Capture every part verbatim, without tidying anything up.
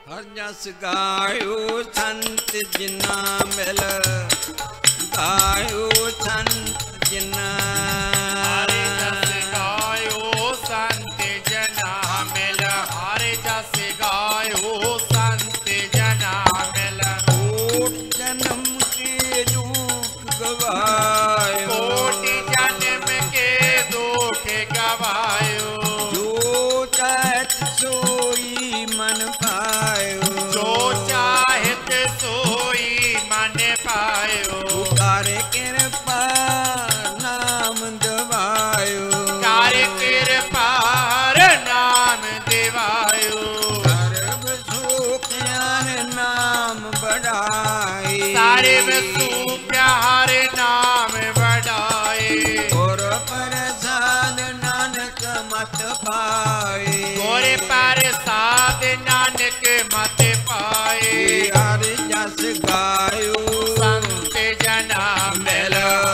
हर जस गायो संत जिना मिल गायो संत जिना हर जस गायो संत जना मिल हर जस गायो संत जना मिल कोट जन्म के दुख गवायो कोटि जन्म के दुख गवायो जो चाहत सोई मन पायो जो चाहत सोई मन पायो कर कृपा नाम दवायो कर कृपा नाम दिवायो सर्व सुख नाम बढ़ाई सर्व सुख प्यार नाम बढ़ाए और प्रसाद नानक मत पाए गोर प्रसाद नानक मत पाए हर जस गायो संत जना मिल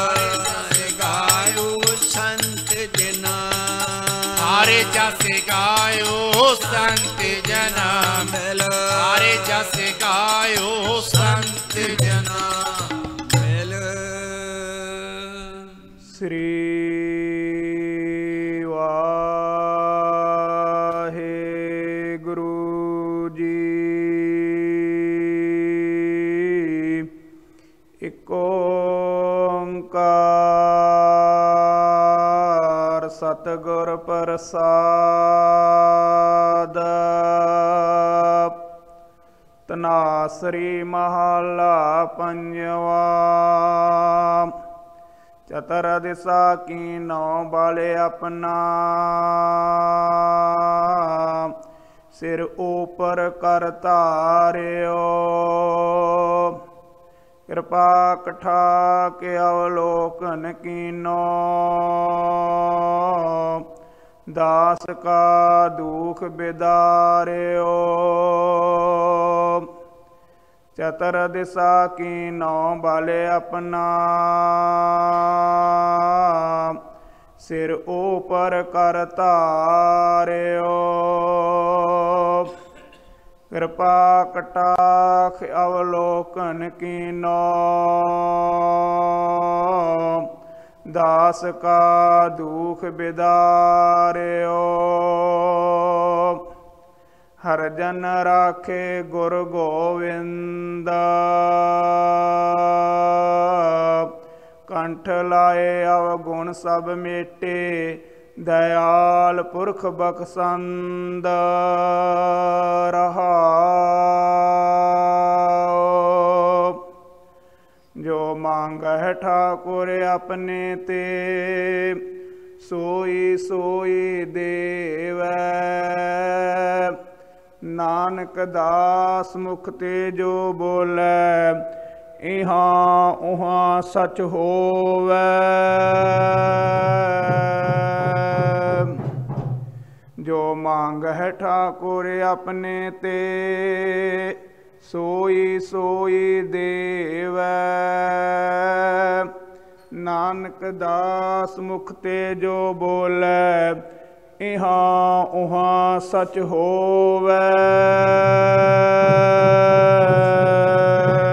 गायो संत जना हर जस गायो संत जना मिल हर जस गायो संत जना मिल श्री वाहेगुरु जी। एक ओंकार सतगुर प्रसाद। तनासरी महला पंजवा। चतर दिशा की नौ बाले अपना सिर ऊपर कर तारियो। कृपा कठा के अवलोकन कीनो। दास का दुख बिदारियो। चतर दिशा की नौ बाले अपना सिर ऊपर कर तारियो। कृपा कटाक्ष अवलोकन कीनो। दास का दुख बिदारियो। हर जन राखे गुरु गोविंद। कंठ लाए अवगुण सब मेटे। दयाल पुरख बख्शंद रहाओ। जो मांगह ठाकुर अपने ते सोई सोई देवै। नानक दास मुख ते जो बोलै इहाँ उहाँ सच होवै। जो मांगह ठाकुर अपने ते सोई सोई देवै। नानक दास मुख ते जो बोलै इहाँ उहाँ सच होवै।